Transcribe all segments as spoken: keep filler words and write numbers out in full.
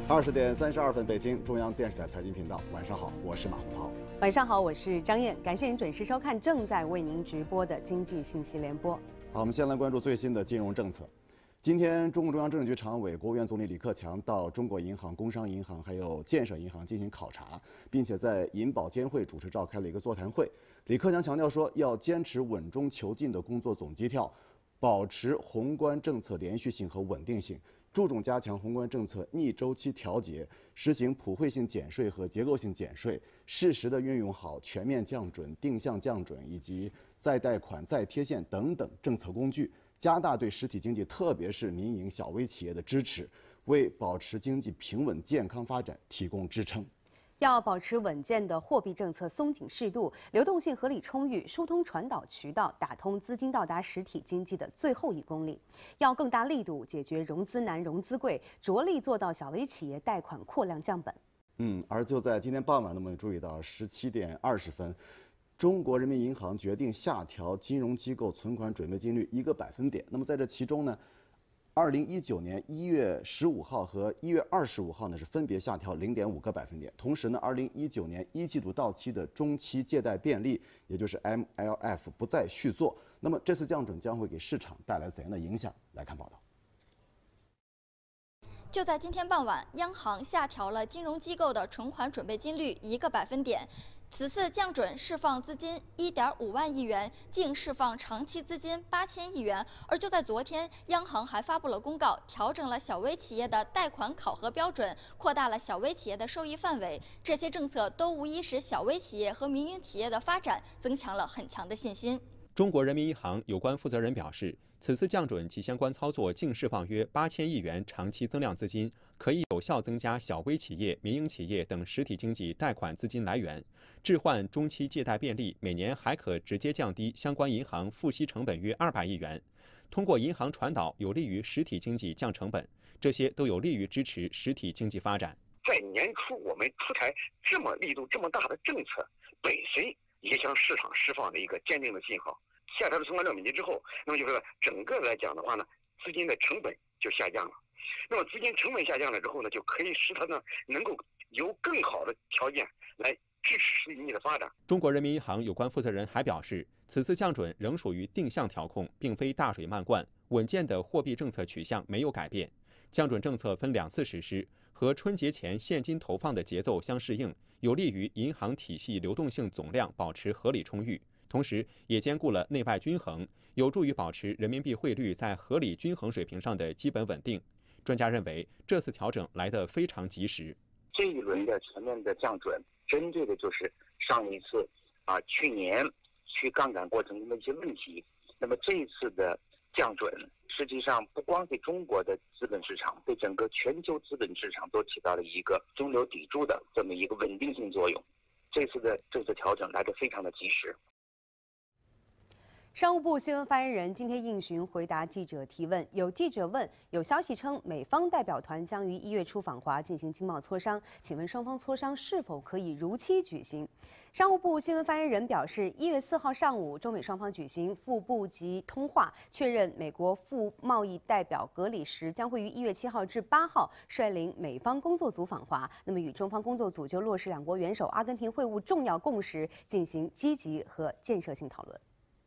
二十点三十二分，北京中央电视台财经频道，晚上好，我是马红涛。 晚上好，我是张燕，感谢您准时收看正在为您直播的经济信息联播。 好，我们先来关注最新的金融政策。今天，中共中央政治局常委、国务院总理李克强到中国银行、工商银行还有建设银行进行考察，并且在银保监会主持召开了一个座谈会。李克强强调说，要坚持稳中求进的工作总基调，保持宏观政策连续性和稳定性。注重加强宏观政策逆周期调节，实行普惠性减税和结构性减税，适时地运用好全面降准、定向降准以及再贷款、再贴现等等政策工具，加大对实体经济，特别是民营小微企业的支持，为保持经济平稳健康发展提供支撑。 要保持稳健的货币政策松紧适度，流动性合理充裕，疏通传导渠道，打通资金到达实体经济的最后一公里。要更大力度解决融资难、融资贵，着力做到小微企业贷款扩量降本。 嗯，而就在今天傍晚呢，我们注意到十七点二十分，中国人民银行决定下调金融机构存款准备金率一个百分点。那么在这其中呢，二零一九年一月十五号和一月二十五号呢是分别下调零点五个百分点。同时呢，二零一九年一季度到期的中期借贷便利，也就是 M L F 不再续作。那么这次降准将会给市场带来怎样的影响？来看报道。 就在今天傍晚，央行下调了金融机构的存款准备金率一个百分点。此次降准释放资金一点五万亿元，净释放长期资金八千亿元。而就在昨天，央行还发布了公告，调整了小微企业的贷款考核标准，扩大了小微企业的受益范围。这些政策都无疑使小微企业和民营企业的发展增强了很强的信心。 中国人民银行有关负责人表示，此次降准及相关操作净释放约八千亿元长期增量资金，可以有效增加小微企业、民营企业等实体经济贷款资金来源。置换中期借贷便利，每年还可直接降低相关银行付息成本约二百亿元。通过银行传导，有利于实体经济降成本，这些都有利于支持实体经济发展。 在年初我们出台这么力度这么大的政策，本身也向市场释放了一个坚定的信号。下调了存款准备金之后，那么就是整个来讲的话呢，资金的成本就下降了。那么资金成本下降了之后呢，就可以使它呢能够有更好的条件来支持实体经济的发展。 中国人民银行有关负责人还表示，此次降准仍属于定向调控，并非大水漫灌，稳健的货币政策取向没有改变。降准政策分两次实施，和春节前现金投放的节奏相适应，有利于银行体系流动性总量保持合理充裕。同时，也兼顾了内外均衡，有助于保持人民币汇率在合理均衡水平上的基本稳定。专家认为，这次调整来得非常及时。 这一轮的全面的降准，针对的就是上一次啊去年去杠杆过程中的一些问题。那么这一次的降准，实际上不光对中国的资本市场，对整个全球资本市场都起到了一个中流砥柱的这么一个稳定性作用。这次的政策调整来得非常的及时。 商务部新闻发言人今天应询回答记者提问，有记者问，有消息称美方代表团将于一月初访华进行经贸磋商，请问双方磋商是否可以如期举行？商务部新闻发言人表示，一月四号上午，中美双方举行副部级通话，确认美国副贸易代表格里什将会于一月七号至八号率领美方工作组访华，那么与中方工作组就落实两国元首阿根廷会晤重要共识进行积极和建设性讨论。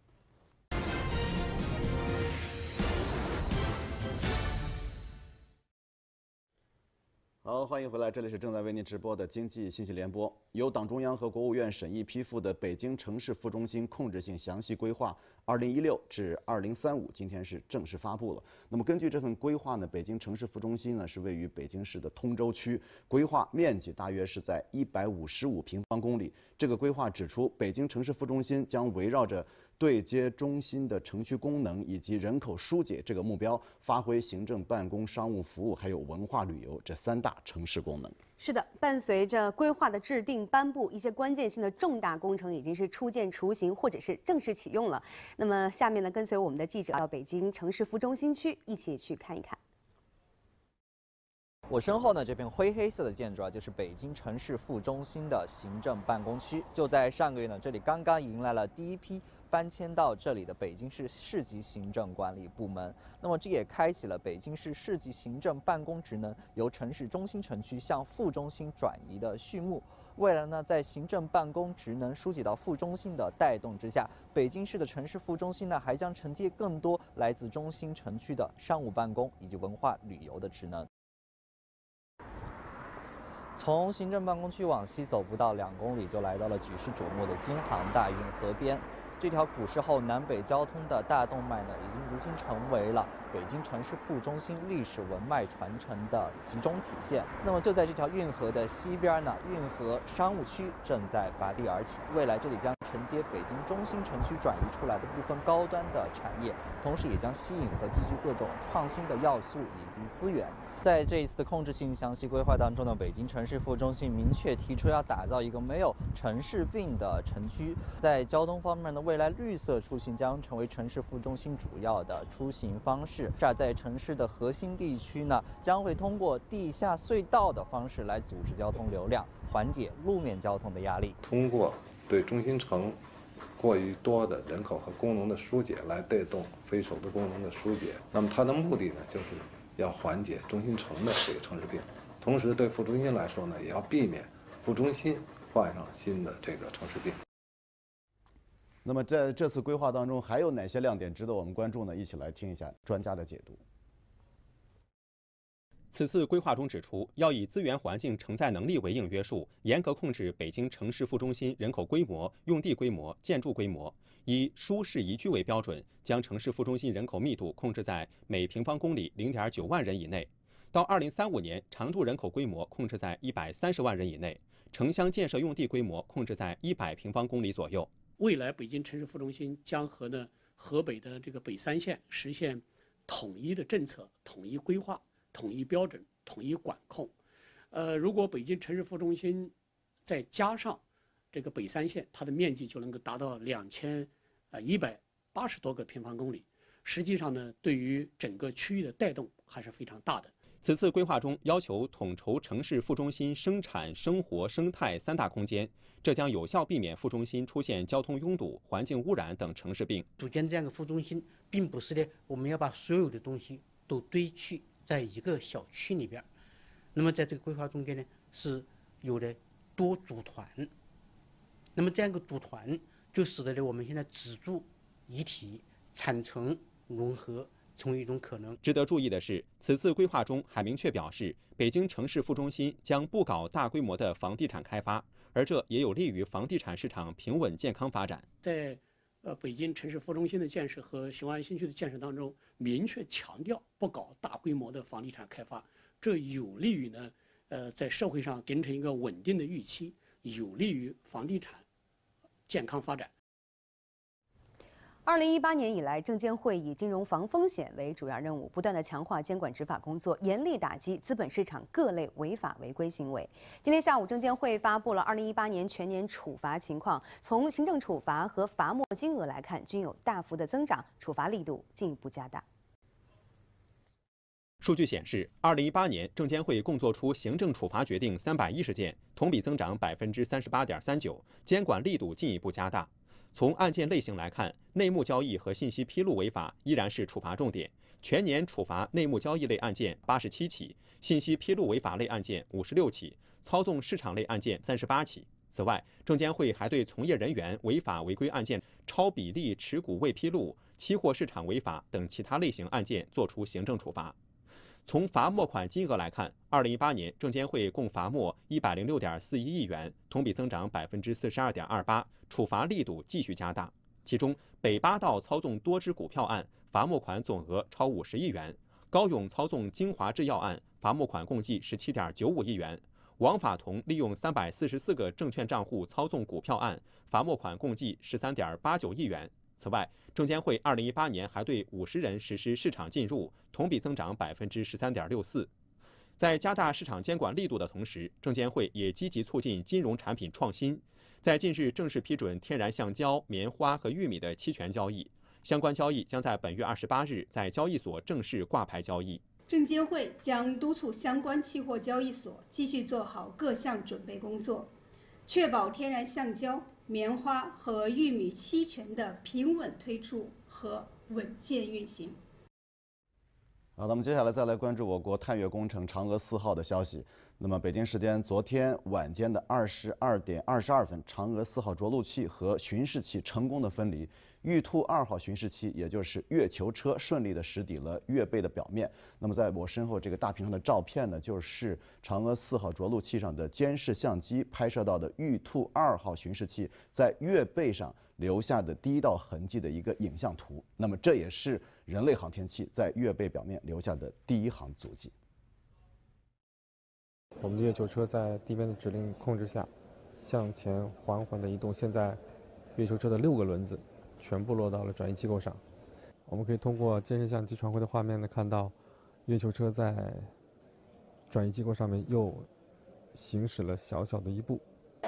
好，欢迎回来，这里是正在为您直播的经济信息联播。由党中央和国务院审议批复的北京城市副中心控制性详细规划二零一六至二零三五今天是正式发布了。那么根据这份规划呢，北京城市副中心呢是位于北京市的通州区，规划面积大约是在一百五十五平方公里。这个规划指出，北京城市副中心将围绕着对接中心的城区功能以及人口疏解这个目标，发挥行政、办公、商务服务还有文化旅游这三大城市功能。 是的，伴随着规划的制定颁布，一些关键性的重大工程已经是初见雏形或者是正式启用了。那么下面呢，跟随我们的记者到北京城市副中心区一起去看一看。 我身后呢，这片灰黑色的建筑啊，就是北京城市副中心的行政办公区。就在上个月呢，这里刚刚迎来了第一批搬迁到这里的北京市市级行政管理部门。那么这也开启了北京市市级行政办公职能由城市中心城区向副中心转移的序幕。未来呢，在行政办公职能疏解到副中心的带动之下，北京市的城市副中心呢，还将承接更多来自中心城区的商务办公以及文化旅游的职能。从行政办公区往西走不到两公里，就来到了举世瞩目的京杭大运河边。这条古时候南北交通的大动脉呢，已经如今成为了北京城市副中心历史文脉传承的集中体现。那么就在这条运河的西边呢，运河商务区正在拔地而起，未来这里将承接北京中心城区转移出来的部分高端的产业，同时也将吸引和集聚各种创新的要素以及资源。在这一次的控制性详细规划当中呢，北京城市副中心明确提出要打造一个没有城市病的城区。在交通方面呢，未来绿色出行将成为城市副中心主要的出行方式。这在城市的核心地区呢，将会通过地下隧道的方式来组织交通流量，缓解路面交通的压力。 通过对中心城过于多的人口和功能的疏解，来带动非手的功能的疏解。那么它的目的呢，就是要缓解中心城的这个城市病，同时对副中心来说呢，也要避免副中心患上新的这个城市病。 那么在这次规划当中，还有哪些亮点值得我们关注呢？一起来听一下专家的解读。 此次规划中指出，要以资源环境承载能力为硬约束，严格控制北京城市副中心人口规模、用地规模、建筑规模，以舒适宜居为标准，将城市副中心人口密度控制在每平方公里 零点九万人以内。到二零三五年，常住人口规模控制在一百三十万人以内，城乡建设用地规模控制在一百平方公里左右。 未来北京城市副中心将和呢河北的这个北三县实现统一的政策、统一规划、统一标准、统一管控。呃，如果北京城市副中心再加上这个北三县，它的面积就能够达到两千呃一百八十多个平方公里。实际上呢，对于整个区域的带动还是非常大的。 此次规划中要求统筹城市副中心生产、生活、生态三大空间，这将有效避免副中心出现交通拥堵、环境污染等城市病。 组建这样一个副中心，并不是呢，我们要把所有的东西都堆砌在一个小区里边。那么在这个规划中间呢，是有的多组团。那么这样一个组团，就使得呢我们现在只住一体、产城融合成为一种可能。 值得注意的是，此次规划中还明确表示，北京城市副中心将不搞大规模的房地产开发，而这也有利于房地产市场平稳健康发展。 在呃北京城市副中心的建设和雄安新区的建设当中，明确强调不搞大规模的房地产开发，这有利于呢呃在社会上形成一个稳定的预期，有利于房地产健康发展。 二零一八年以来，证监会以金融防风险为主要任务，不断的强化监管执法工作，严厉打击资本市场各类违法违规行为。今天下午，证监会发布了二零一八年全年处罚情况，从行政处罚和罚没金额来看，均有大幅的增长，处罚力度进一步加大。 数据显示，二零一八年证监会共作出行政处罚决定三百一十件，同比增长百分之三十八点三九，监管力度进一步加大。从案件类型来看，内幕交易和信息披露违法依然是处罚重点，全年处罚内幕交易类案件八十七起，信息披露违法类案件五十六起，操纵市场类案件三十八起。此外，证监会还对从业人员违法违规案件、超比例持股未披露、期货市场违法等其他类型案件作出行政处罚。从罚没款金额来看，二零一八年证监会共罚没一百零六点四一亿元，同比增长百分之四十二点二八，处罚力度继续加大。其中，北八道操纵多只股票案罚没款总额超五十亿元，高勇操纵精华制药案罚没款共计十七点九五亿元，王法同利用三百四十四个证券账户操纵股票案罚没款共计十三点八九亿元。此外，证监会二零一八年还对五十人实施市场进入，同比增长百分之十三点六四。在加大市场监管力度的同时，证监会也积极促进金融产品创新。在近日正式批准天然橡胶、棉花和玉米的期权交易，相关交易将在本月二十八日在交易所正式挂牌交易。 证监会将督促相关期货交易所继续做好各项准备工作，确保天然橡胶、 棉花和玉米期权的平稳推出和稳健运行。 好，那么接下来再来关注我国探月工程嫦娥四号的消息。那么，北京时间昨天晚间的二十二点二十二分，嫦娥四号着陆器和巡视器成功的分离，玉兔二号巡视器，也就是月球车，顺利的驶抵了月背的表面。那么，在我身后这个大屏上的照片呢，就是嫦娥四号着陆器上的监视相机拍摄到的玉兔二号巡视器在月背上留下的第一道痕迹的一个影像图。那么，这也是人类航天器在月背表面留下的第一行足迹。 我们的月球车在地面的指令控制下，向前缓缓地移动。现在，月球车的六个轮子全部落到了转移机构上。我们可以通过监视相机传回的画面呢，看到月球车在转移机构上面又行驶了小小的一步。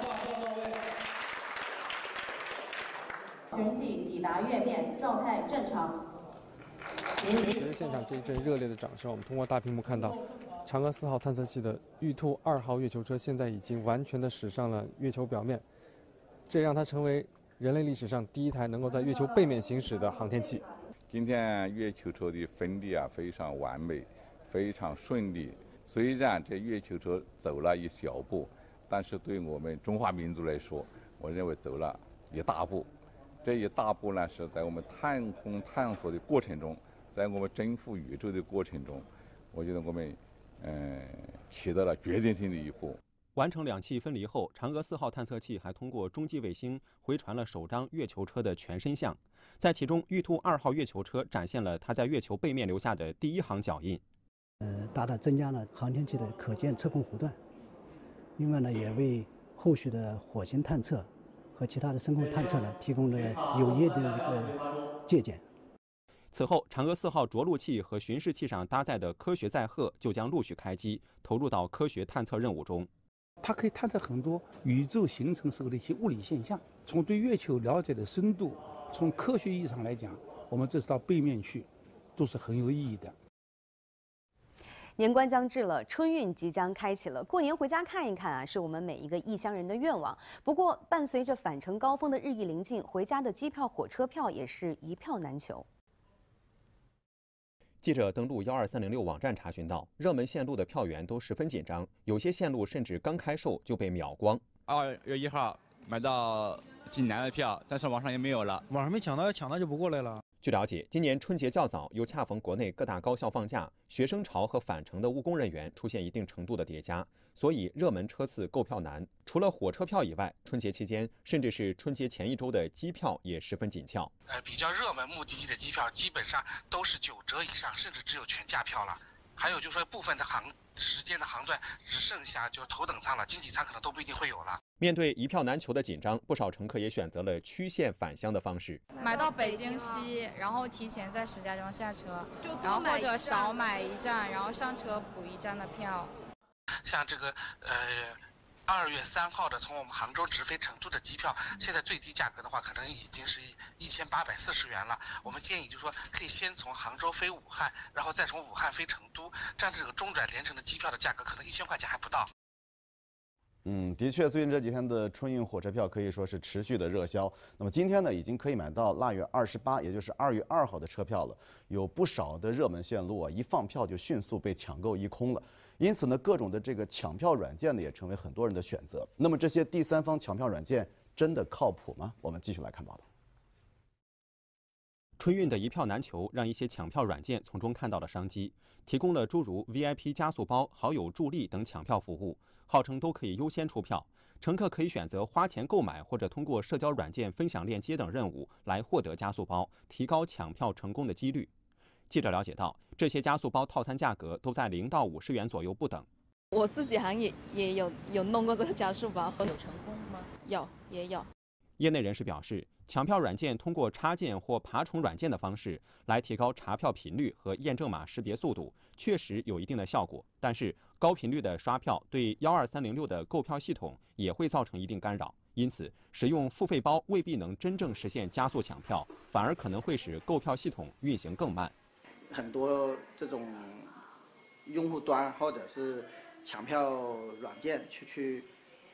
全体抵达月面，状态正常。 随着现场这一阵热烈的掌声，我们通过大屏幕看到，嫦娥四号探测器的玉兔二号月球车现在已经完全的驶上了月球表面，这让它成为人类历史上第一台能够在月球背面行驶的航天器。 今天月球车的分离啊非常完美，非常顺利。虽然这月球车走了一小步，但是对我们中华民族来说，我认为走了一大步。这一大步呢，是在我们太空探索的过程中，在我们征服宇宙的过程中，我觉得我们嗯起到了决定性的一步。 完成两器分离后，嫦娥四号探测器还通过中继卫星回传了首张月球车的全身像，在其中，玉兔二号月球车展现了它在月球背面留下的第一行脚印， 呃，大大增加了航天器的可见测控弧段。另外呢，也为后续的火星探测和其他的深空探测呢提供了有益的这个借鉴。 此后，嫦娥四号着陆器和巡视器上搭载的科学载荷就将陆续开机，投入到科学探测任务中。 它可以探测很多宇宙形成时候的一些物理现象，从对月球了解的深度，从科学意义上来讲，我们这次到背面去，都是很有意义的。 年关将至了，春运即将开启了。过年回家看一看啊，是我们每一个异乡人的愿望。不过，伴随着返程高峰的日益临近，回家的机票、火车票也是一票难求。 记者登录幺二三零六网站查询到，热门线路的票源都十分紧张，有些线路甚至刚开售就被秒光。 二月一号买到济南的票，但是网上也没有了， 网上没抢到，要抢到就不过来了。 据了解，今年春节较早，又恰逢国内各大高校放假，学生潮和返程的务工人员出现一定程度的叠加，所以热门车次购票难。除了火车票以外，春节期间甚至是春节前一周的机票也十分紧俏。 呃，比较热门目的地的机票基本上都是九折以上，甚至只有全价票了。还有就是说，部分的航时间的航段只剩下就头等舱了，经济舱可能都不一定会有了。 面对一票难求的紧张，不少乘客也选择了曲线返乡的方式， 买到北京西，然后提前在石家庄下车，然后或者少买一站，然后上车补一站的票。 像这个呃。二月三号的从我们杭州直飞成都的机票，现在最低价格的话，可能已经是一千八百四十元了。我们建议就是说，可以先从杭州飞武汉，然后再从武汉飞成都，这样这个中转连程的机票的价格可能一千块钱还不到。 嗯，的确，最近这几天的春运火车票可以说是持续的热销。那么今天呢，已经可以买到腊月二十八，也就是二月二号的车票了。有不少的热门线路啊，一放票就迅速被抢购一空了。因此呢，各种的这个抢票软件呢，也成为很多人的选择。那么这些第三方抢票软件真的靠谱吗？我们继续来看报道。 春运的一票难求，让一些抢票软件从中看到了商机，提供了诸如 V I P 加速包、好友助力等抢票服务，号称都可以优先出票。乘客可以选择花钱购买，或者通过社交软件分享链接等任务来获得加速包，提高抢票成功的几率。记者了解到，这些加速包套餐价格都在零到五十元左右不等。 我自己好像也也有有弄过这个加速包，有成功吗？有，也有。 业内人士表示，抢票软件通过插件或爬虫软件的方式来提高查票频率和验证码识别速度，确实有一定的效果。但是高频率的刷票对幺二三零六的购票系统也会造成一定干扰，因此使用付费包未必能真正实现加速抢票，反而可能会使购票系统运行更慢。 很多这种用户端或者是抢票软件去去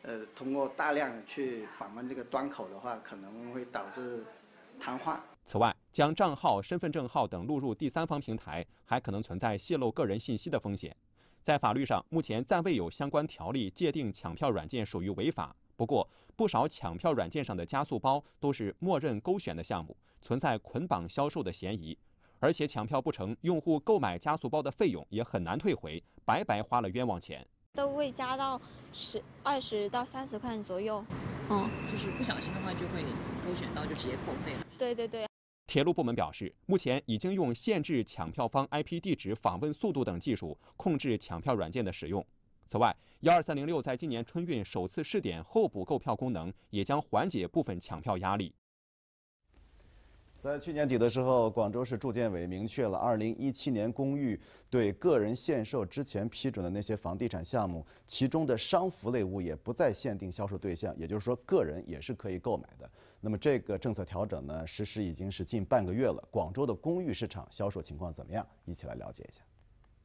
呃，通过大量去访问这个端口的话，可能会导致瘫痪。 此外，将账号、身份证号等录入第三方平台，还可能存在泄露个人信息的风险。在法律上，目前暂未有相关条例界定抢票软件属于违法。不过，不少抢票软件上的加速包都是默认勾选的项目，存在捆绑销售的嫌疑。而且抢票不成，用户购买加速包的费用也很难退回，白白花了冤枉钱。 都会加到十二十到三十块钱左右，嗯， 就是不小心的话就会勾选到，就直接扣费了。 对对对。 铁路部门表示，目前已经用限制抢票方 I P 地址、访问速度等技术控制抢票软件的使用。此外，幺二三零六在今年春运首次试点候补购票功能，也将缓解部分抢票压力。 在去年底的时候，广州市住建委明确了二零一七年公寓对个人限售之前批准的那些房地产项目，其中的商服类物业不再限定销售对象，也就是说，个人也是可以购买的。那么这个政策调整呢，实施已经是近半个月了。广州的公寓市场销售情况怎么样？一起来了解一下。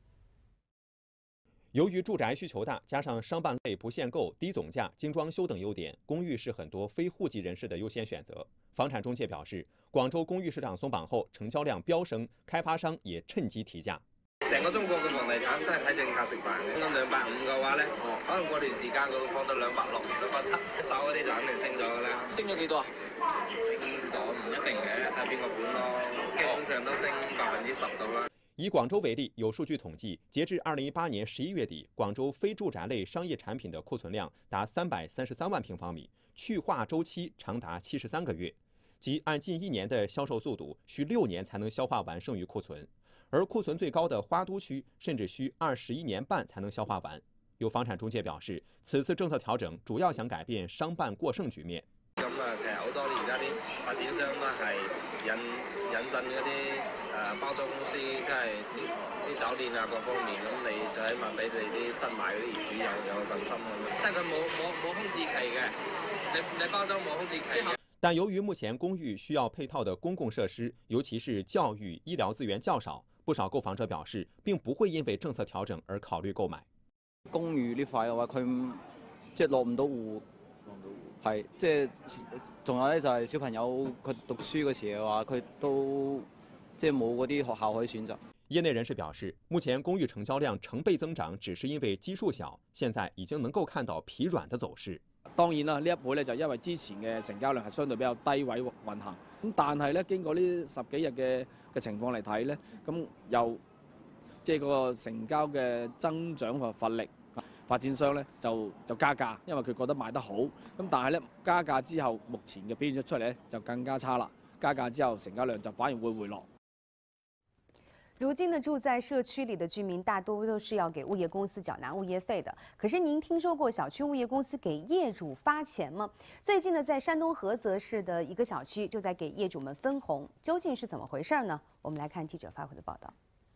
由于住宅需求大，加上商办类不限购、低总价、精装修等优点，公寓是很多非户籍人士的优先选择。房产中介表示，廣州公寓市場鬆綁後，成交量飆升，開發商也趁機提價。 成個中國嘅房地產都係睇政策食飯嘅。咁兩百五嘅話咧，可能過段時間佢會放到兩百六、兩百七，一手嗰啲就肯定升咗㗎啦。升咗幾多啊？升咗唔一定嘅，睇邊個盤咯。基本上都升百分之十到啦。 以廣州為例，有數據統計，截至二零一八年十一月底，廣州非住宅類商業產品的庫存量達三百三十三萬平方米，去化周期長達七十三個月。即按近一年的銷售速度，需六年才能消化完剩餘庫存，而庫存最高的花都區甚至需二十一年半才能消化完。有房產中介表示，此次政策調整主要想改變商辦過剩局面。 咁啊，其實好多而家啲發展商都係引引進嗰啲誒包裝公司，即係啲啲酒店啊各方面，咁你就起碼俾你啲新買嗰啲業主有有信心咁樣。即係佢冇冇冇空置期嘅，你你包裝冇空置期。 但由于目前公寓需要配套的公共设施，尤其是教育、醫療資源較少，不少購房者表示，並不會因為政策調整而考慮購買。 公寓呢塊嘅話，佢即係落唔到戶，係即係仲有咧就係小朋友佢讀書嘅時嘅話，佢都即係冇嗰啲學校可以選擇。 業內人士表示，目前公寓成交量成倍增長，只是因為基數小，現在已經能夠看到疲軟的走勢。 當然啦，呢一倍咧就因為之前嘅成交量係相對比較低位運行，咁但係咧經過呢十幾日嘅嘅情況嚟睇咧，咁又即係個成交嘅增長和乏力，發展商咧就就加價，因為佢覺得賣得好，咁但係咧加價之後，目前嘅表現咗出嚟咧就更加差啦，加價之後成交量就反而會回落。 如今呢，住在社區裡的居民大多都是要給物業公司繳納物業費的。可是您聽說過小區物業公司給業主發錢嗎？最近呢，在山東菏澤市的一個小區就在給業主們分紅，究竟是怎麼回事呢？我們來看記者發回的報道。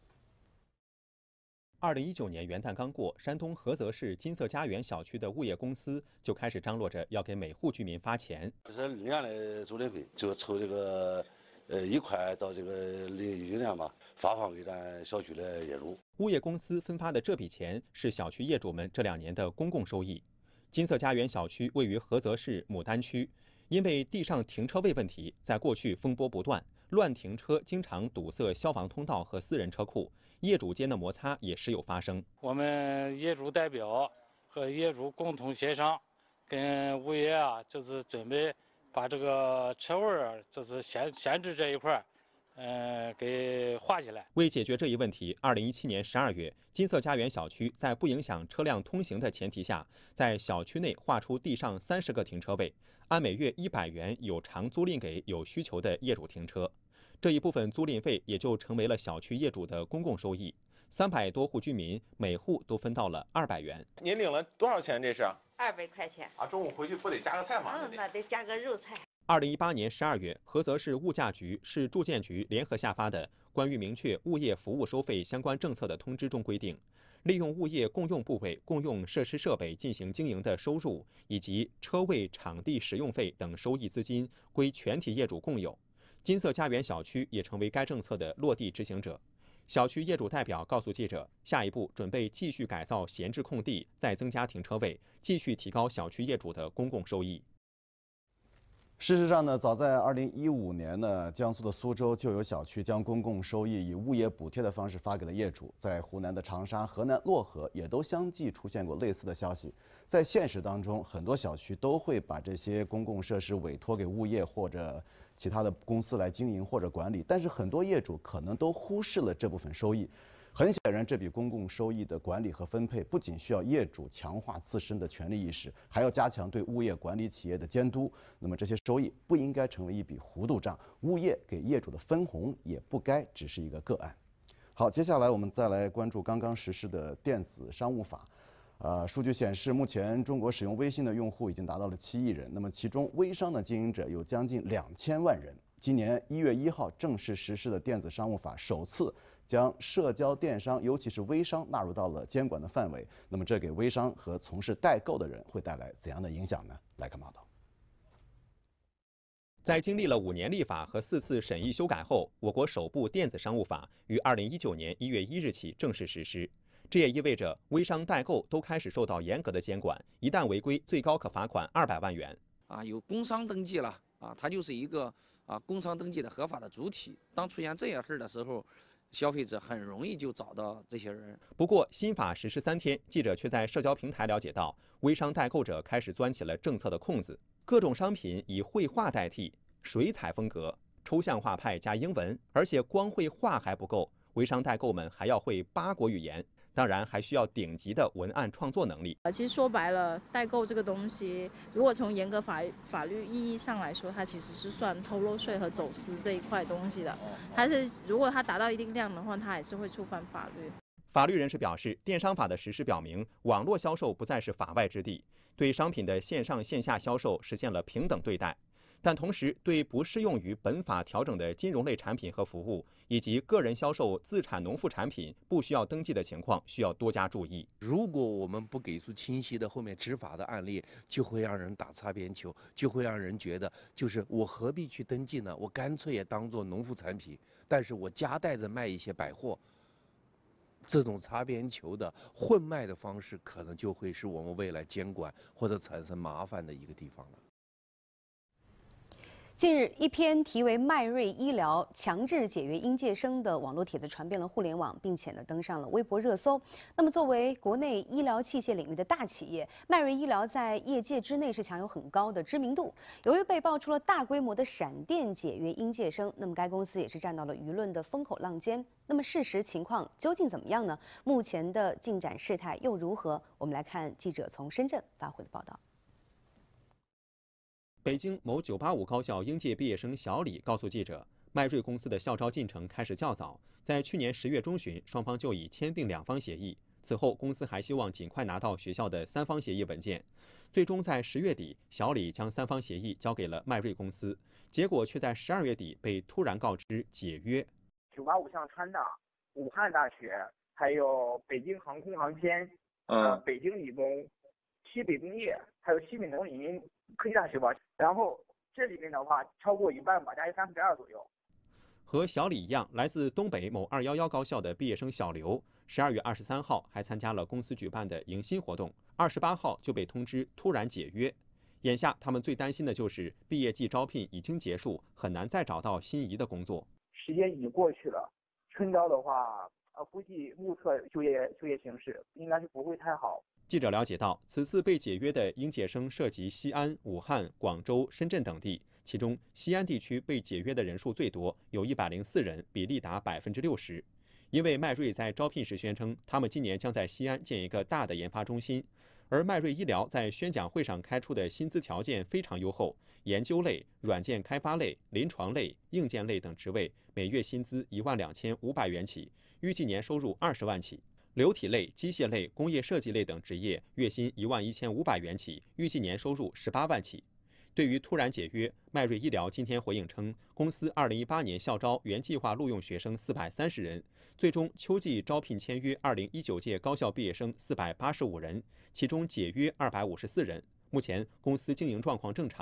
二零一九年元旦剛過，山東菏澤市金色家園小區的物業公司就開始張羅着要給每戶居民發錢。 這是年的租賃費，就抽這個。呃，一塊到這個零一年吧，發放給咱小區的業主。 物業公司分發的這筆錢是小區業主們這兩年的公共收益。金色家園小區位於菏澤市牡丹區，因為地上停車位問題，在過去風波不斷，亂停車經常堵塞消防通道和私人車庫，業主間的摩擦也時有發生。 我們業主代表和業主共同協商，跟物業啊，就是準備。把這個車位兒，就是閒閒置這一塊，呃，給劃起來。 為解決這一問題，二零一七年十二月，金色家園小區在不影響車輛通行的前提下，在小區內劃出地上三十個停車位，按每月一百元有償租賃給有需求的業主停車。這一部分租賃費也就成為了小區業主的公共收益。三百多戶居民，每戶都分到了二百元。 您領了多少錢？這是？ 二百塊錢啊！中午回去不得加個菜嗎？ 嗯，那得加個肉菜。 二零一八年十二月，菏澤市物價局、市住建局聯合下發的關於明確物業服務收費相關政策的通知中規定，利用物業共用部位、共用設施設備進行經營的收入，以及車位、場地使用費等收益資金歸全體業主共有。金色家園小區也成為該政策的落地執行者。 小区业主代表告诉记者，下一步准备继续改造闲置空地，再增加停车位，继续提高小区业主的公共收益。 事实上呢，早在二零一五年呢，江苏的苏州就有小区将公共收益以物业补贴的方式发给了业主。在湖南的长沙、河南漯河也都相继出现过类似的消息。在现实当中，很多小区都会把这些公共设施委托给物业或者其他的公司来经营或者管理，但是很多业主可能都忽视了这部分收益。很显然，这笔公共收益的管理和分配不仅需要业主强化自身的权利意识，还要加强对物业管理企业的监督。那么这些收益不应该成为一笔糊涂账，物业给业主的分红也不该只是一个个案。好，接下来我们再来关注刚刚实施的电子商务法。呃，数据显示，目前中国使用微信的用户已经达到了七亿人，那么其中微商的经营者有将近两千万人。今年一月一号正式实施的电子商务法首次将社交电商，尤其是微商纳入到了监管的范围。那么，这给微商和从事代购的人会带来怎样的影响呢？来看报道。 在经历了五年立法和四次审议修改后，我国首部电子商务法于二零一九年一月一日起正式实施。这也意味着微商代购都开始受到严格的监管，一旦违规，最高可罚款二百万元。 啊，有工商登记了啊，它就是一个啊工商登记的合法的主体。当出现这样事儿的时候，消费者很容易就找到这些人。 不过，新法实施三天，记者却在社交平台了解到，微商代购者开始钻起了政策的空子，各种商品以绘画代替，水彩风格、抽象画派加英文，而且光会画还不够，微商代购们还要会八国语言。当然，还需要顶级的文案创作能力。 其实说白了，代购这个东西，如果从严格法法律意义上来说，它其实是算偷漏税和走私这一块东西的。它是如果它达到一定量的话，它还是会触犯法律。 法律人士表示，电商法的实施表明，网络销售不再是法外之地，对商品的线上线下销售实现了平等对待。但同时，对不适用于本法调整的金融类产品和服务，以及个人销售自产农副产品不需要登记的情况，需要多加注意。 如果我们不给出清晰的后面执法的案例，就会让人打擦边球，就会让人觉得，就是我何必去登记呢？我干脆也当做农副产品，但是我夹带着卖一些百货。这种擦边球的混卖的方式，可能就会是我们未来监管或者产生麻烦的一个地方了。 近日，一篇题为“迈瑞医疗强制解约应届生”的网络帖子传遍了互联网，并且呢登上了微博热搜。那么，作为国内医疗器械领域的大企业，迈瑞医疗在业界之内是享有很高的知名度。由于被爆出了大规模的闪电解约应届生，那么该公司也是站到了舆论的风口浪尖。那么事实情况究竟怎么样呢？目前的进展事态又如何？我们来看记者从深圳发回的报道。 北京某九八五高校应届毕业生小李告诉记者，迈瑞公司的校招进程开始较早，在去年十月中旬，双方就已签订两方协议。此后，公司还希望尽快拿到学校的三方协议文件。最终在十月底，小李将三方协议交给了迈瑞公司，结果却在十二月底被突然告知解约。 九八五像川大、武汉大学，还有北京航空航天，呃，北京理工、西北工业，还有西北农林科技大学吧。然后这里面的话，超过一半吧，大约三分之二左右。 和小李一样，来自东北某二幺幺高校的毕业生小刘，十二月二十三号还参加了公司举办的迎新活动，二十八号就被通知突然解约。眼下他们最担心的就是毕业季招聘已经结束，很难再找到心仪的工作。 时间已经过去了，春招的话，呃，估计目测就业就业形势应该是不会太好。 记者了解到，此次被解约的应届生涉及西安、武汉、广州、深圳等地，其中西安地区被解约的人数最多，有一百零四人，比例达百分之六十。因为迈瑞在招聘时宣称，他们今年将在西安建一个大的研发中心，而迈瑞医疗在宣讲会上开出的薪资条件非常优厚，研究类、软件开发类、临床类、硬件类等职位，每月薪资一万两千五百元起，预计年收入二十万起。流体类、机械类、工业设计类等职业，月薪一万一千五百元起，预计年收入十八万起。对于突然解约，迈瑞医疗今天回应称，公司二零一八年校招原计划录用学生四百三十人，最终秋季招聘签约二零一九届高校毕业生四百八十五人，其中解约二百五十四人。目前公司经营状况正常。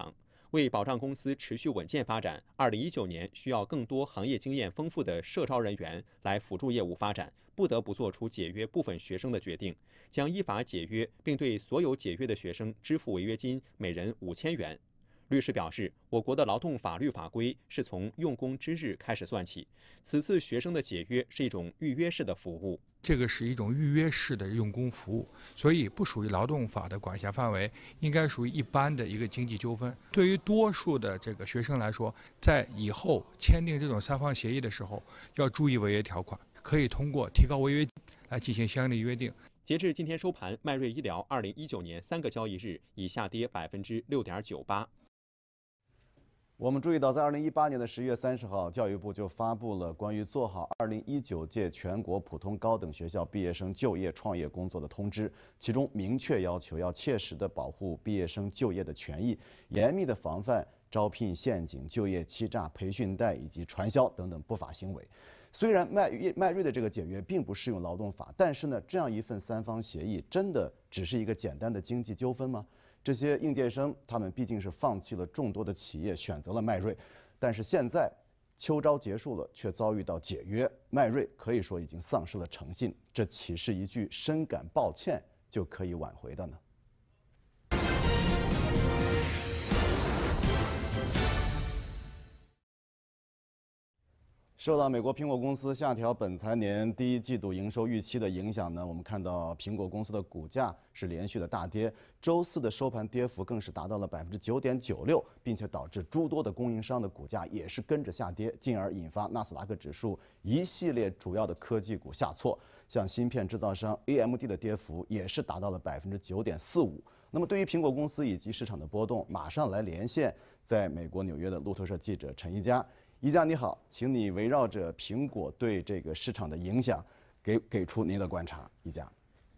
为保障公司持续稳健发展，二零一九年需要更多行业经验丰富的社招人员来辅助业务发展，不得不做出解约部分学生的决定，将依法解约，并对所有解约的学生支付违约金每人五千元。律师表示，我国的劳动法律法规是从用工之日开始算起，此次学生的解约是一种预约式的服务。 这个是一种预约式的用工服务，所以不属于劳动法的管辖范围，应该属于一般的一个经济纠纷。对于多数的这个学生来说，在以后签订这种三方协议的时候，要注意违约条款，可以通过提高违约金来进行相应的约定。 截至今天收盘，迈瑞医疗二零一九年三个交易日已下跌百分之六点九八。 我们注意到，在二零一八年的十月三十号，教育部就发布了关于做好二零一九届全国普通高等学校毕业生就业创业工作的通知，其中明确要求要切实地保护毕业生就业的权益，严密地防范招聘陷阱、就业欺诈、培训贷以及传销等等不法行为。虽然迈迈瑞的这个解约并不适用劳动法，但是呢，这样一份三方协议真的只是一个简单的经济纠纷吗？这些应届生，他们毕竟是放弃了众多的企业，选择了迈瑞，但是现在秋招结束了，却遭遇到解约，迈瑞可以说已经丧失了诚信，这岂是一句深感抱歉就可以挽回的呢？受到美国苹果公司下调本财年第一季度营收预期的影响呢，我们看到苹果公司的股价是连续的大跌，周四的收盘跌幅更是达到了百分之九点九六，并且导致诸多的供应商的股价也是跟着下跌，进而引发纳斯达克指数一系列主要的科技股下挫，像芯片制造商 A M D 的跌幅也是达到了百分之九点四五。那么对于苹果公司以及市场的波动，马上来连线在美国纽约的路透社记者陈一佳。一佳你好，请你围绕着苹果对这个市场的影响，给给出您的观察。一佳。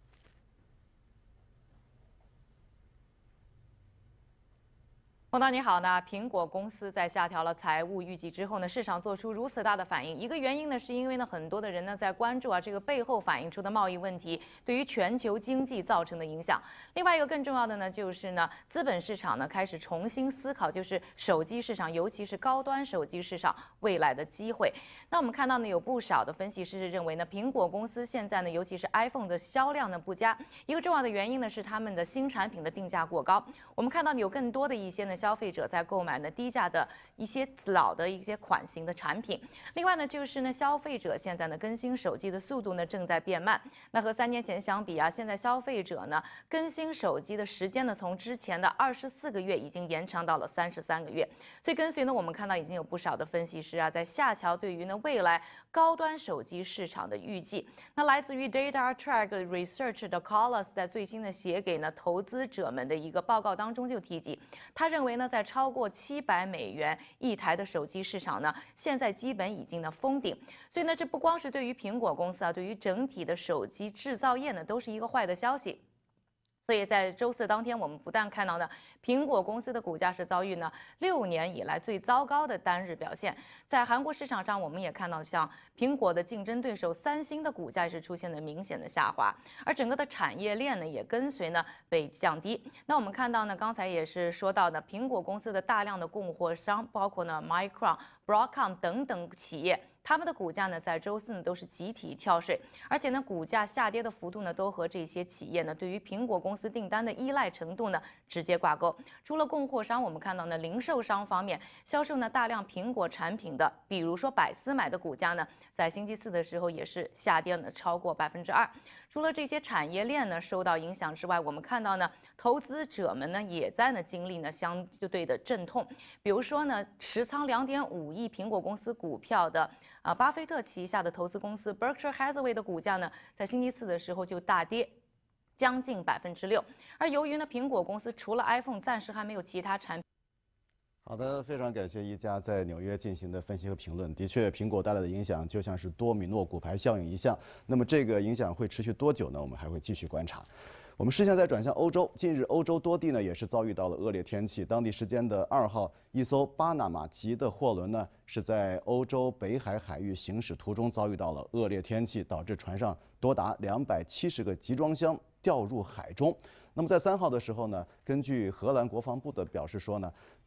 冯导你好，那苹果公司在下调了财务预计之后呢，市场做出如此大的反应，一个原因呢是因为呢很多的人呢在关注啊这个背后反映出的贸易问题对于全球经济造成的影响。另外一个更重要的呢就是呢资本市场呢开始重新思考，就是手机市场，尤其是高端手机市场未来的机会。那我们看到呢有不少的分析师是认为呢苹果公司现在呢尤其是 iPhone 的销量呢不佳，一个重要的原因呢是他们的新产品的定价过高。我们看到有更多的一些呢消费者在购买呢低价的一些老的一些款型的产品。另外呢，就是呢消费者现在呢更新手机的速度呢正在变慢。那和三年前相比啊，现在消费者呢更新手机的时间呢从之前的二十四个月已经延长到了三十三个月。所以跟随呢，我们看到已经有不少的分析师啊在下调对于呢未来高端手机市场的预计。那来自于 Data Track Research 的 Collis 在最新的写给呢投资者们的一个报告当中就提及，他认为呢在超过七百美元一台的手机市场呢，现在基本已经呢封顶。所以呢，这不光是对于苹果公司啊，对于整体的手机制造业呢，都是一个坏的消息。所以在周四当天，我们不但看到呢，苹果公司的股价是遭遇呢六年以来最糟糕的单日表现。在韩国市场上，我们也看到像苹果的竞争对手三星的股价是出现了明显的下滑，而整个的产业链呢也跟随呢被降低。那我们看到呢，刚才也是说到呢，苹果公司的大量的供货商，包括呢 Micron、Broadcom 等等企业。他们的股价呢，在周四呢都是集体跳水，而且呢，股价下跌的幅度呢，都和这些企业呢对于苹果公司订单的依赖程度呢直接挂钩。除了供货商，我们看到呢，零售商方面销售呢大量苹果产品的，比如说百思买的股价呢，在星期四的时候也是下跌了超过百分之二。除了这些产业链呢受到影响之外，我们看到呢，投资者们呢也在呢经历呢相对的阵痛，比如说呢，持仓两点五亿苹果公司股票的。啊，巴菲特旗下的投资公司 Berkshire Hathaway 的股价呢，在星期四的时候就大跌将近百分之六。而由于呢，苹果公司除了 iPhone， 暂时还没有其他产品。 好的，非常感谢一家在纽约进行的分析和评论。的确，苹果带来的影响就像是多米诺骨牌效应一样。那么这个影响会持续多久呢？我们还会继续观察。我们视线再转向欧洲，近日欧洲多地呢也是遭遇到了恶劣天气。当地时间的二号，一艘巴拿马籍的货轮呢是在欧洲北海海域行驶途中遭遇到了恶劣天气，导致船上多达两百七十个集装箱掉入海中。那么在三号的时候呢，根据荷兰国防部的表示说呢，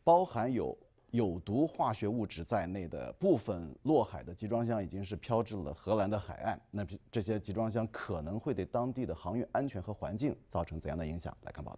包含有有毒化学物质在内的部分落海的集装箱已经是飘至了荷兰的海岸。那这些集装箱可能会对当地的航运安全和环境造成怎样的影响？来看报道。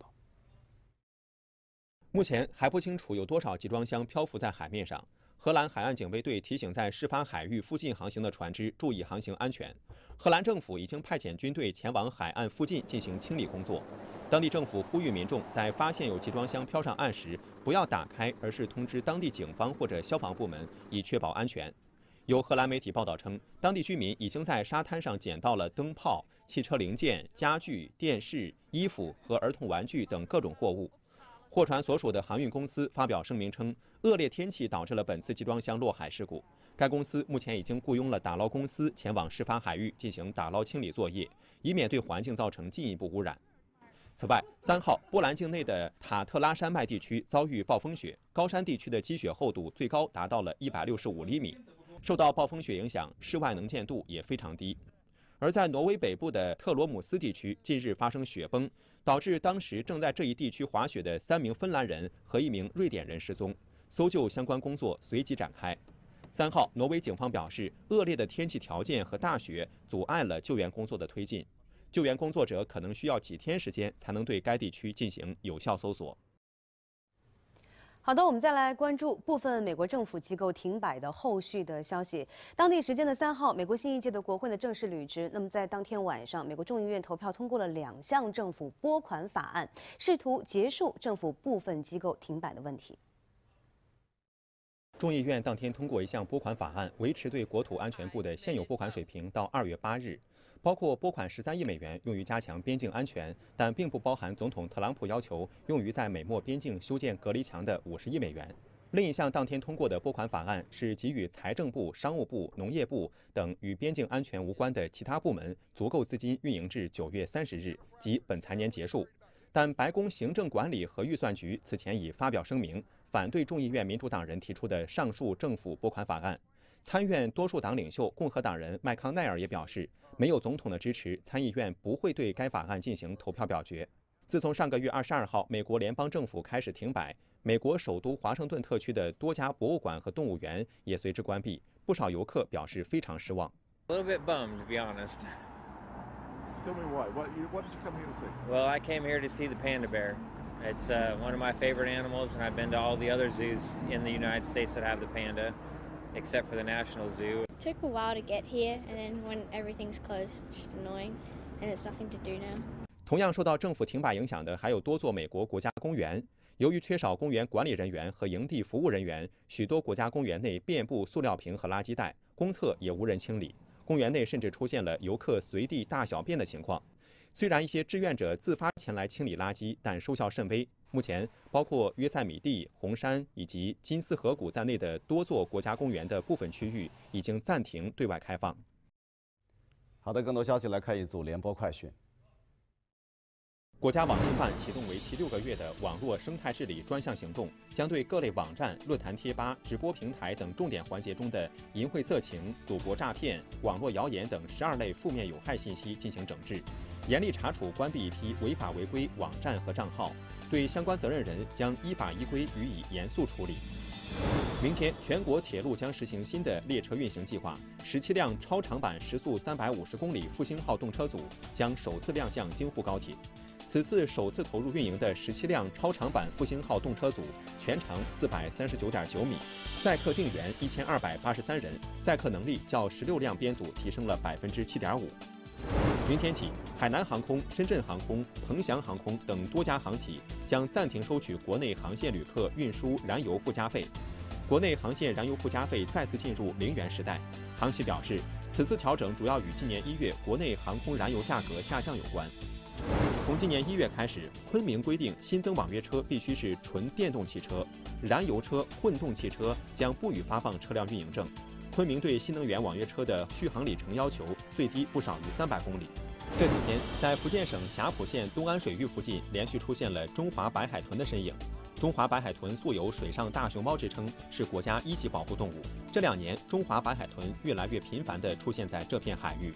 目前还不清楚有多少集装箱漂浮在海面上。荷兰海岸警卫队提醒在事发海域附近航行的船只注意航行安全。荷兰政府已经派遣军队前往海岸附近进行清理工作。当地政府呼吁民众在发现有集装箱飘上岸时，不要打开，而是通知当地警方或者消防部门，以确保安全。有荷兰媒体报道称，当地居民已经在沙滩上捡到了灯泡、汽车零件、家具、电视、衣服和儿童玩具等各种货物。货船所属的航运公司发表声明称，恶劣天气导致了本次集装箱落海事故。该公司目前已经雇佣了打捞公司前往事发海域进行打捞清理作业，以免对环境造成进一步污染。此外，三号波兰境内的塔特拉山脉地区遭遇暴风雪，高山地区的积雪厚度最高达到了一百六十五厘米。受到暴风雪影响，室外能见度也非常低。而在挪威北部的特罗姆斯地区，近日发生雪崩，导致当时正在这一地区滑雪的三名芬兰人和一名瑞典人失踪，搜救相关工作随即展开。三号，挪威警方表示，恶劣的天气条件和大雪阻碍了救援工作的推进，救援工作者可能需要几天时间才能对该地区进行有效搜索。 好的，我们再来关注部分美国政府机构停摆的后续的消息。当地时间的三号，美国新一届的国会呢正式履职。那么在当天晚上，美国众议院投票通过了两项政府拨款法案，试图结束政府部分机构停摆的问题。 众议院当天通过一项拨款法案，维持对国土安全部的现有拨款水平到二月八日。包括拨款十三亿美元用于加强边境安全，但并不包含总统特朗普要求用于在美墨边境修建隔离墙的五十亿美元。另一项当天通过的拨款法案是给予财政部、商务部、农业部等与边境安全无关的其他部门足够资金运营至九月三十日，即本财年结束。但白宫行政管理和预算局此前已发表声明，反对众议院民主党人提出的上述政府拨款法案。参院多数党领袖共和党人麦康奈尔也表示，没有总统的支持，参议院不会对该法案进行投票表决。自从上个月二十二号，美国联邦政府开始停摆，美国首都华盛顿特区的多家博物馆和动物园也随之关闭，不少游客表示非常失望。 A little bit bummed, to be honest. Tell me why. What, you, what did you come here to see? Well, I came here to see the panda bear. It's uh, one of my favorite animals, and I've been to all the other zoos in the United States that have the panda, except for the National Zoo. It took a while to get here, and then when everything's closed, it's just annoying, and there's nothing to do now. 同样受到政府停摆影响的还有多座美国国家公园。由于缺少公园管理人员和营地服务人员，许多国家公园内遍布塑料瓶和垃圾袋，公厕也无人清理。公园内甚至出现了游客随地大小便的情况。虽然一些志愿者自发前来清理垃圾，但收效甚微。目前，包括约塞米蒂、红山以及金斯河谷在内的多座国家公园的部分区域已经暂停对外开放。 好的，更多消息来看一组联播快讯。 国家网信办启动为期六个月的网络生态治理专项行动，将对各类网站、论坛贴吧、直播平台等重点环节中的淫秽色情、赌博诈骗、网络谣言等十二类负面有害信息进行整治，严厉查处关闭一批违法违规网站和账号，对相关责任人将依法依规予以严肃处理。明天，全国铁路将实行新的列车运行计划，十七辆超长版时速三百五十公里复兴号动车组将首次亮相京沪高铁。此次首次投入运营的十七辆超长版复兴号动车组，全长四百三十九点九米，载客定员一千二百八十三人，载客能力较十六辆编组提升了百分之七点五。明天起，海南航空、深圳航空、鹏翔航空等多家航企将暂停收取国内航线旅客运输燃油附加费，国内航线燃油附加费再次进入零元时代。航企表示，此次调整主要与今年一月国内航空燃油价格下降有关。从今年一月开始，昆明规定新增网约车必须是纯电动汽车，燃油车、混动汽车将不予发放车辆运营证。昆明对新能源网约车的续航里程要求最低不少于三百公里。这几天，在福建省霞浦县东安水域附近连续出现了中华白海豚的身影。中华白海豚素有水上大熊猫之称，是国家一级保护动物。这两年，中华白海豚越来越频繁地出现在这片海域。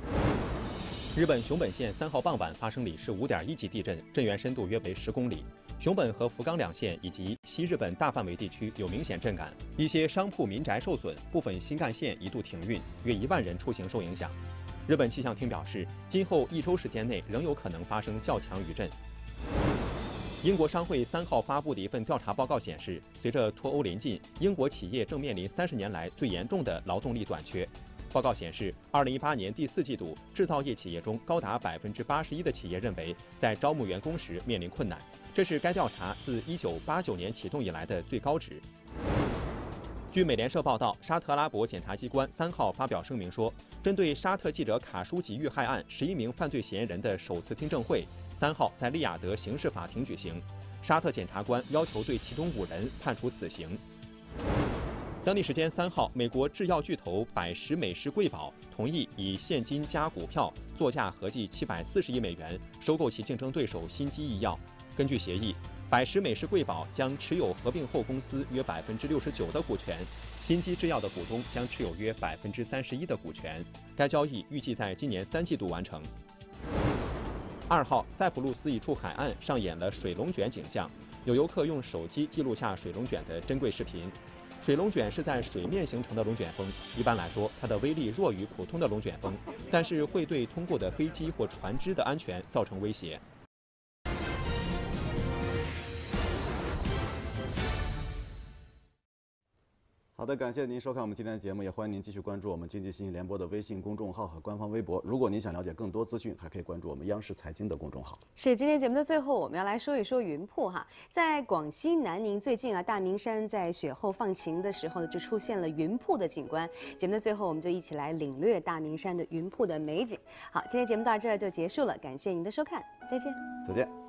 日本熊本县三号傍晚发生里氏五点一级地震，震源深度约为十公里。 熊本和福冈两县以及西日本大范围地区有明显震感，一些商铺民宅受损，部分新干线一度停运，约一万人出行受影响。日本气象厅表示，今后一周时间内仍有可能发生较强余震。英国商会三号发布的一份调查报告显示，随着脱欧临近，英国企业正面临三十年来最严重的劳动力短缺。报告显示，二零一八年第四季度，制造业企业中高达百分之八十一的企业认为在招募员工时面临困难，这是该调查自一九八九年启动以来的最高值。据美联社报道，沙特阿拉伯检察机关三号发表声明说，针对沙特记者卡舒吉遇害案十一名犯罪嫌疑人的首次听证会，三号在利雅得刑事法庭举行。沙特检察官要求对其中五人判处死刑。当地时间三号，美国制药巨头百时美食贵宝同意以现金加股票，作价合计七百四十亿美元收购其竞争对手新基医药。根据协议，百时美食贵宝将持有合并后公司约百分之六十九的股权，新基制药的股东将持有约百分之三十一的股权。该交易预计在今年三季度完成。二号，塞浦路斯一处海岸上演了水龙卷景象，有游客用手机记录下水龙卷的珍贵视频。水龙卷是在水面形成的龙卷风，一般来说，它的威力弱于普通的龙卷风，但是会对通过的飞机或船只的安全造成威胁。 好的，感谢您收看我们今天的节目，也欢迎您继续关注我们经济信息联播的微信公众号和官方微博。如果您想了解更多资讯，还可以关注我们央视财经的公众号。 是，今天节目的最后，我们要来说一说云瀑哈。在广西南宁，最近啊，大明山在雪后放晴的时候呢，就出现了云瀑的景观。节目的最后，我们就一起来领略大明山的云瀑的美景。好，今天节目到这儿就结束了，感谢您的收看，再见。 再见。